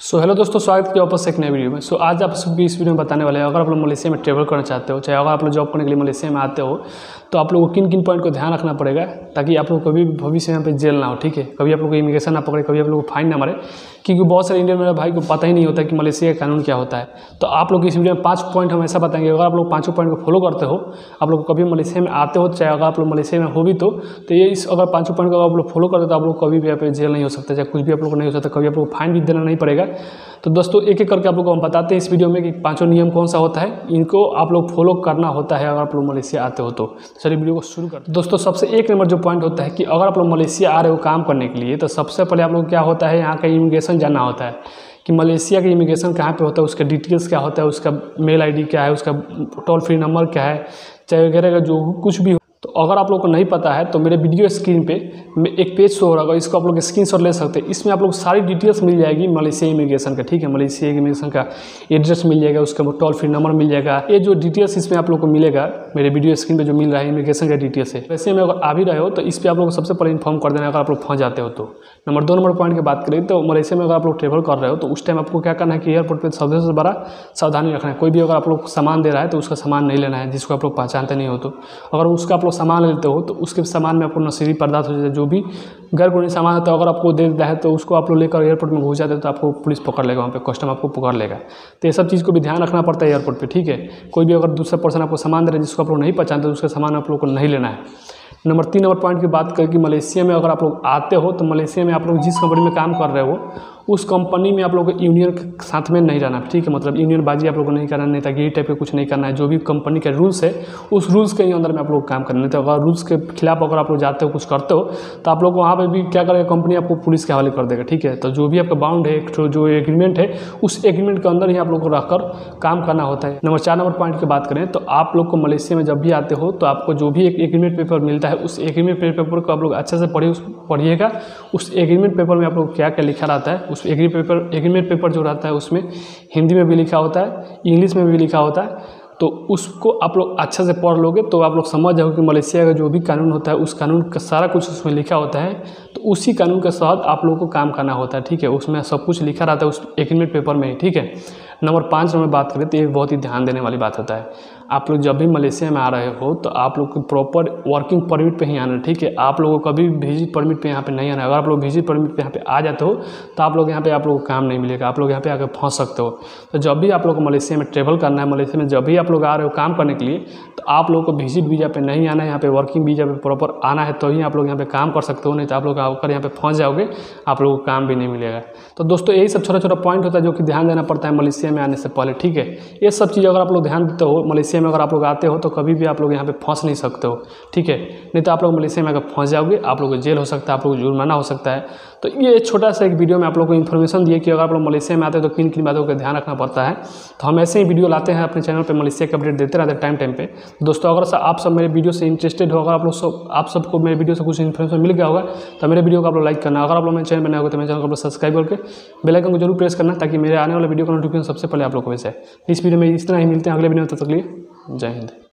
Hello दोस्तों, स्वागत किया वापस एक नए वीडियो में। आज आप सभी इस वीडियो में बताने वाले हैं, अगर आप लोग मलेशिया में ट्रैवल करना चाहते हो, चाहे अगर आप लोग जॉब करने के लिए मलेशिया में आते हो, तो आप लोगों को किन किन पॉइंट को ध्यान रखना पड़ेगा ताकि आप लोग कभी भविष्य में यहाँ पे जेल ना हो। ठीक है, कभी आप लोग को इमिग्रेशन ना पकड़े, कभी आप लोग को फाइन ना मारे, क्योंकि बहुत सारे इंडियन मेरे भाई को पता ही नहीं होता कि मलेशिया का कानून क्या होता है। तो आप लोग इस वीडियो में 5 पॉइंट हम ऐसा बताएंगे, अगर आप लोग 5 पॉइंट को फॉलो करते हो, आप लोग कभी मलेशिया में आते हो, चाहे अगर आप लोग मलेशिया में हो भी तो ये इस अगर 5 पॉइंट को आप लोग फॉलो करते हो तो आप लोग कभी भी यहाँ पे जेल नहीं हो सकता, चाहे कुछ भी आप लोग को नहीं हो सकता, कभी आप लोग को फाइन भी देना नहीं पड़ेगा। तो दोस्तों एक एक करके आप लोग को हम बताते हैं इस वीडियो में कि 5 नियम कौन सा होता है, इनको आप लोग फॉलो करना होता है अगर आप लोग मलेशिया आते हो तो। चलिए वीडियो को शुरू करते हैं। दोस्तों सबसे एक नंबर जो पॉइंट होता है कि अगर आप लोग मलेशिया आ रहे हो काम करने के लिए, तो सबसे पहले आप लोग क्या होता है, यहाँ का इमिग्रेशन जानना होता है कि मलेशिया का इमिग्रेशन कहाँ पे होता है, उसका डिटेल्स क्या होता है, उसका मेल आईडी क्या है, उसका टोल फ्री नंबर क्या है, चाहे वगैरह का जो कुछ भी। तो अगर आप लोग को नहीं पता है तो मेरे वीडियो स्क्रीन पे एक पेज शो हो रहा होगा, इसको आप लोग स्क्रीनशॉट ले सकते हैं। इसमें आप लोग सारी डिटेल्स मिल जाएगी मलेशिया इमिग्रेशन का। ठीक है, मलेशिया इमिग्रेशन का एड्रेस मिल जाएगा, उसका टोल फ्री नंबर मिल जाएगा। ये जो डिटेल्स इसमें आप लोग को मिलेगा मेरे वीडियो स्क्रीन पे जो मिल रहा है इमिग्रेशन का डिटेल्स है। वैसे में अगर आ भी रहे हो तो इस पर आप लोग को सबसे पहले इन्फॉर्म कर देना अगर आप लोग फंस जाते हो तो। नंबर 2 नंबर पॉइंट की बात करें तो मलेशिया में अगर आप लोग ट्रेवल कर रहे हो तो उस टाइम आपको क्या करना है कि एयरपोर्ट पर सबसे बड़ा सावधानी रखना है। कोई भी अगर आप लोग सामान दे रहा है तो उसका सामान नहीं लेना है जिसको आप लोग पहचानते नहीं हो। तो अगर उसका आप लोग सामान लेते हो तो उसके सामान में आपको नशीली पदार्थ हो जाता है, जो भी गैर कानूनी सामान होता है अगर आपको दे देता है तो उसको आप लोग लेकर एयरपोर्ट में घुस जाते हैं तो आपको पुलिस पकड़ लेगा, वहाँ पे कस्टम आपको पकड़ लेगा। तो ये सब चीज़ को भी ध्यान रखना पड़ता है एयरपोर्ट पे। ठीक है, कोई भी अगर दूसरा पर्सन आपको सामान दे रहा है जिसको आप लोग नहीं पहचानते तो उसका सामान आप लोग को नहीं लेना है। नंबर 3 नंबर पॉइंट की बात करें कि मलेशिया में अगर आप लोग आते हो तो मलेशिया में आप लोग जिस कंपनी में काम कर रहे हो उस कंपनी में आप लोग यूनियन के साथ में नहीं रहना। ठीक है, मतलब यूनियन बाजी आप लोग को नहीं करना, नहीं ताकि ये टाइप के कुछ नहीं करना है। जो भी कंपनी के रूल्स है उस रूल्स के अंदर में आप लोग काम करना है। तो अगर रूल्स के खिलाफ अगर आप लोग जाते हो, कुछ करते हो तो आप लोग वहाँ पर भी क्या करेगा, कंपनी आपको पुलिस के हवाले कर देगा। ठीक है, तो जो भी आपका बाउंड है, जो एग्रीमेंट है, उस एग्रीमेंट के अंदर ही आप लोग को रहकर काम करना होता है। नंबर 4 नंबर पॉइंट की बात करें तो आप लोग को मलेशिया में जब भी आते हो तो आपको जो भी एक एग्रीमेंट पेपर मिलता है उस एग्रीमेंट पेपर को आप लोग अच्छे से पढ़िएगा। उस एग्रीमेंट पेपर में आप लोग क्या क्या लिखा रहता है, उस एग्रीमेंट पेपर जो रहता है उसमें हिंदी में भी लिखा होता है, इंग्लिश में भी लिखा होता है। तो उसको आप लोग अच्छे से पढ़ लोगे तो आप लोग समझ जाओगे कि मलेशिया का जो भी कानून होता है उस कानून का सारा कुछ उसमें लिखा होता है। तो उसी कानून के साथ आप लोगों को काम करना होता है। ठीक है, उसमें सब कुछ लिखा रहता है उस एग्रीमेंट पेपर में ही। ठीक है, नंबर 5 में बात करें तो एक बहुत ही ध्यान देने वाली बात होता है, आप लोग जब भी मलेशिया में आ रहे हो तो आप लोग को प्रॉपर वर्किंग परमिट पे ही आना है। ठीक है, आप लोगों को कभी विजिट परमिट पे यहाँ पे नहीं आना है। अगर आप लोग विजिट परमिट पे यहाँ पे आ जाते हो तो आप लोग यहाँ पे आप लोग को काम नहीं मिलेगा, आप लोग यहाँ पे आकर फंस सकते हो। तो जब भी आप लोग को मलेशिया में ट्रेवल करना है, मलेशिया में जब भी आप लोग आ रहे हो काम करने के लिए, तो आप लोग को विजिट वीज़ा पे नहीं आना है, यहाँ पे वर्किंग वीज़ा पे प्रॉपर आना है, तो ही आप लोग यहाँ पे काम कर सकते हो। नहीं तो आप लोग आकर यहाँ पे फंस जाओगे, आप लोगों को काम भी नहीं मिलेगा। तो दोस्तों यही सब छोटा छोटा पॉइंट होता है जो कि ध्यान देना पड़ता है मलेशिया में आने से पहले। ठीक है, ये सब चीज़ अगर आप लोग ध्यान देते हो मलेशिया में अगर आप लोग आते हो तो कभी भी आप लोग यहाँ पे फंस नहीं सकते हो। ठीक है, नहीं तो आप लोग मलेशिया में अगर फंस जाओगे, आप लोग को जेल हो सकता है, आप लोग को जुर्माना हो सकता है। तो ये छोटा सा एक वीडियो में आप लोग को इन्फॉर्मेशन दिए कि अगर आप लोग मलेशिया में आते हैं तो किन किन बातों का ध्यान रखना पड़ता है। तो हम ऐसे ही वीडियो लाते हैं अपने चैनल पे, मलेशिया के अपडेट देते रहते हैं टाइम पे। दोस्तों अगर आप सब मेरे वीडियो से इंटरेस्टेड हो, अगर आप सबको मेरे वीडियो से कुछ इन्फॉर्मेशन मिल गया होगा तो मेरे वीडियो को आप लोग लाइक करना। अगर आप लोग मेरे चैनल बनाए होगा तो मेरे चैनल को आप लोग सब्सक्राइब करके बेल आइकन को जरूर प्रेस करना ताकि मेरे आने वाले वीडियो का नोटिफिकेशन सबसे पहले आप लोग को मिल जाए। इस वीडियो में इतना ही, मिलते हैं अगले वीडियो में, तब तक के लिए जय हिंद।